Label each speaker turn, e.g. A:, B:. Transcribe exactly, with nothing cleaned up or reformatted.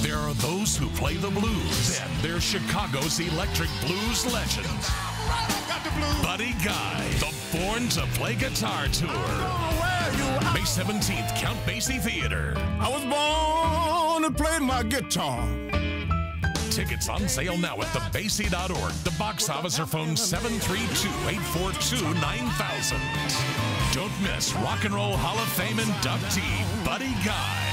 A: There are those who play the blues. Then there's Chicago's electric blues legend, Buddy Guy, the Born to Play Guitar Tour. May seventeenth, Count Basie Theater.
B: I was born to play my guitar.
A: Tickets on sale now at the basie dot org. The box office or phone seven three two, eight four two, nine thousand. Don't miss Rock and Roll Hall of Fame inductee Buddy Guy.